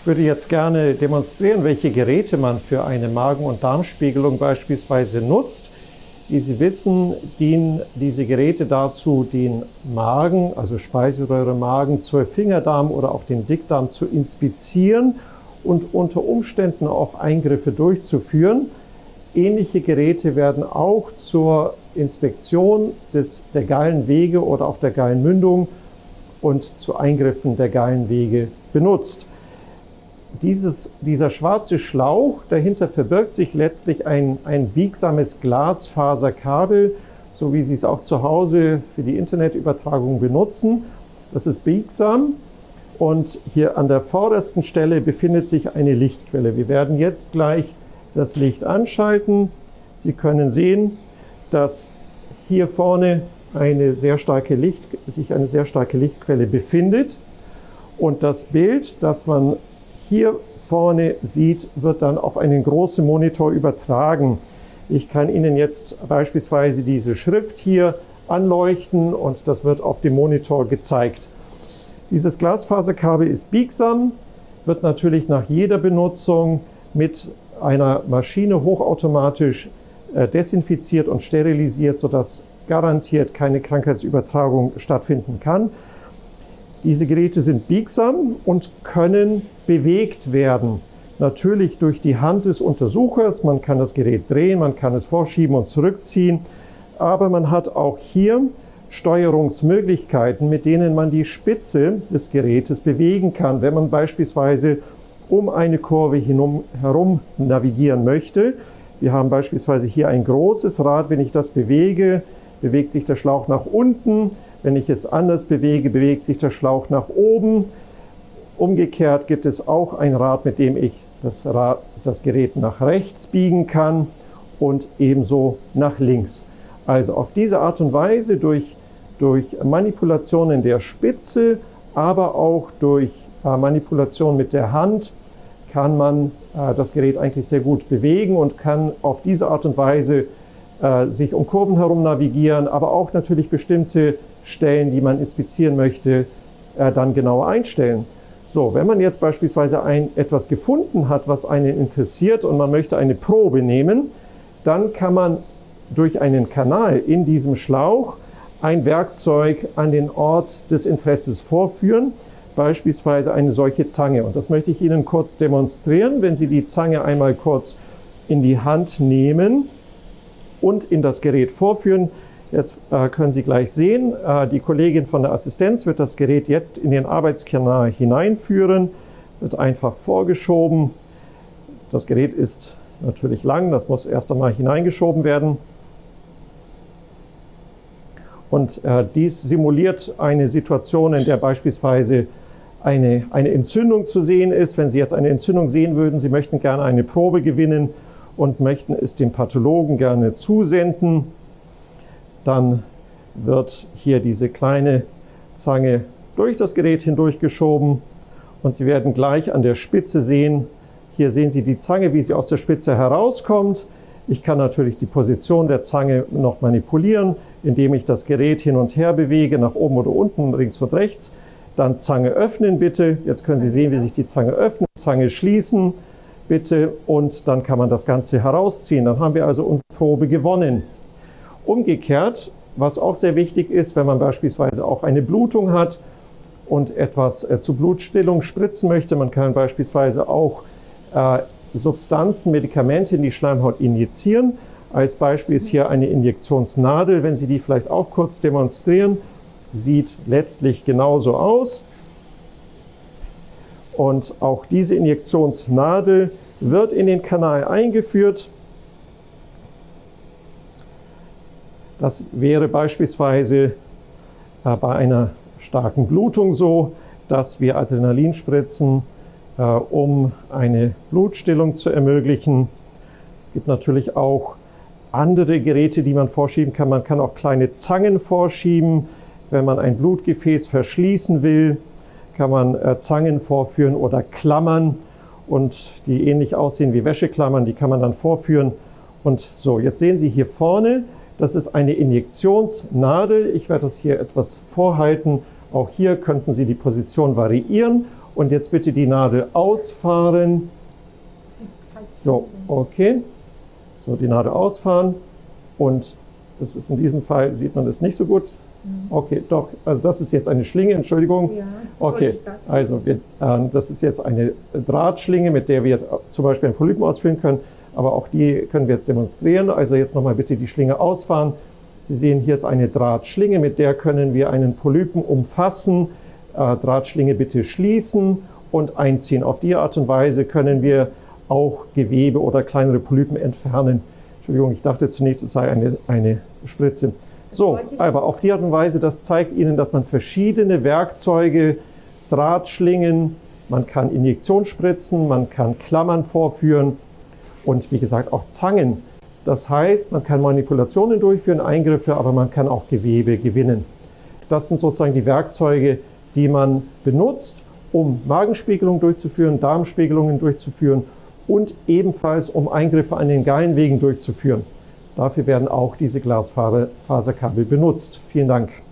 Ich würde jetzt gerne demonstrieren, welche Geräte man für eine Magen- und Darmspiegelung beispielsweise nutzt. Wie Sie wissen, dienen diese Geräte dazu, den Magen, also Speiseröhre, Magen, Zwölffingerdarm oder auch den Dickdarm zu inspizieren und unter Umständen auch Eingriffe durchzuführen. Ähnliche Geräte werden auch zur Inspektion der Gallenwege oder auch der Gallenmündung und zu Eingriffen der Gallenwege benutzt. Dieser schwarze Schlauch, dahinter verbirgt sich letztlich ein biegsames Glasfaserkabel, so wie Sie es auch zu Hause für die Internetübertragung benutzen. Das ist biegsam und hier an der vordersten Stelle befindet sich eine Lichtquelle. Wir werden jetzt gleich das Licht anschalten. Sie können sehen, dass hier vorne sich eine sehr starke Lichtquelle befindet und das Bild, das man hier vorne sieht, wird dann auf einen großen Monitor übertragen. Ich kann Ihnen jetzt beispielsweise diese Schrift hier anleuchten und das wird auf dem Monitor gezeigt. Dieses Glasfaserkabel ist biegsam, wird natürlich nach jeder Benutzung mit einer Maschine hochautomatisch desinfiziert und sterilisiert, sodass garantiert keine Krankheitsübertragung stattfinden kann. Diese Geräte sind biegsam und können bewegt werden. Natürlich durch die Hand des Untersuchers. Man kann das Gerät drehen, man kann es vorschieben und zurückziehen. Aber man hat auch hier Steuerungsmöglichkeiten, mit denen man die Spitze des Gerätes bewegen kann, wenn man beispielsweise um eine Kurve herum navigieren möchte. Wir haben beispielsweise hier ein großes Rad. Wenn ich das bewege, bewegt sich der Schlauch nach unten. Wenn ich es anders bewege, bewegt sich der Schlauch nach oben. Umgekehrt gibt es auch ein Rad, mit dem ich das Gerät nach rechts biegen kann und ebenso nach links. Also auf diese Art und Weise durch Manipulationen der Spitze, aber auch durch Manipulation mit der Hand kann man das Gerät eigentlich sehr gut bewegen und kann auf diese Art und Weise sich um Kurven herum navigieren, aber auch natürlich bestimmte Stellen, die man inspizieren möchte, dann genauer einstellen. So, wenn man jetzt beispielsweise etwas gefunden hat, was einen interessiert und man möchte eine Probe nehmen, dann kann man durch einen Kanal in diesem Schlauch ein Werkzeug an den Ort des Interesses vorführen, beispielsweise eine solche Zange. Und das möchte ich Ihnen kurz demonstrieren. Wenn Sie die Zange einmal kurz in die Hand nehmen und in das Gerät vorführen, jetzt können Sie gleich sehen, die Kollegin von der Assistenz wird das Gerät jetzt in den Arbeitskanal hineinführen, wird einfach vorgeschoben. Das Gerät ist natürlich lang, das muss erst einmal hineingeschoben werden. Und dies simuliert eine Situation, in der beispielsweise eine Entzündung zu sehen ist. Wenn Sie jetzt eine Entzündung sehen würden, Sie möchten gerne eine Probe gewinnen und möchten es dem Pathologen gerne zusenden, dann wird hier diese kleine Zange durch das Gerät hindurchgeschoben und Sie werden gleich an der Spitze sehen, hier sehen Sie die Zange, wie sie aus der Spitze herauskommt. Ich kann natürlich die Position der Zange noch manipulieren, indem ich das Gerät hin und her bewege, nach oben oder unten, links und rechts. Dann Zange öffnen bitte. Jetzt können Sie sehen, wie sich die Zange öffnet. Zange schließen bitte und dann kann man das Ganze herausziehen. Dann haben wir also unsere Probe gewonnen. Umgekehrt, was auch sehr wichtig ist, wenn man beispielsweise auch eine Blutung hat und etwas zur Blutstillung spritzen möchte, man kann beispielsweise auch Substanzen, Medikamente in die Schleimhaut injizieren. Als Beispiel ist hier eine Injektionsnadel, wenn Sie die vielleicht auch kurz demonstrieren, sieht letztlich genauso aus. Und auch diese Injektionsnadel wird in den Kanal eingeführt. Das wäre beispielsweise bei einer starken Blutung so, dass wir Adrenalin spritzen, um eine Blutstillung zu ermöglichen. Es gibt natürlich auch andere Geräte, die man vorschieben kann. Man kann auch kleine Zangen vorschieben. Wenn man ein Blutgefäß verschließen will, kann man Zangen vorführen oder Klammern, und die ähnlich aussehen wie Wäscheklammern, die kann man dann vorführen. Und so, jetzt sehen Sie hier vorne, das ist eine Injektionsnadel. Ich werde das hier etwas vorhalten. Auch hier könnten Sie die Position variieren Und jetzt bitte die Nadel ausfahren. So, okay. So, die Nadel ausfahren. Und das ist in diesem Fall, sieht man das nicht so gut. Okay, doch, also das ist jetzt eine Schlinge, Entschuldigung. Ja, okay, also das ist jetzt eine Drahtschlinge, mit der wir jetzt zum Beispiel einen Polypen ausführen können. Aber auch die können wir jetzt demonstrieren. Also jetzt nochmal bitte die Schlinge ausfahren. Sie sehen, hier ist eine Drahtschlinge, mit der können wir einen Polypen umfassen. Drahtschlinge bitte schließen und einziehen. Auf die Art und Weise können wir auch Gewebe oder kleinere Polypen entfernen. Entschuldigung, ich dachte zunächst, es sei eine Spritze. So, aber auf die Art und Weise, das zeigt Ihnen, dass man verschiedene Werkzeuge, Drahtschlingen, man kann Injektionsspritzen, man kann Klammern vorführen und wie gesagt auch Zangen. Das heißt, man kann Manipulationen durchführen, Eingriffe, aber man kann auch Gewebe gewinnen. Das sind sozusagen die Werkzeuge, die man benutzt, um Magenspiegelung durchzuführen, Darmspiegelungen durchzuführen und ebenfalls um Eingriffe an den Gallenwegen durchzuführen. Dafür werden auch diese Glasfaserkabel benutzt. Vielen Dank.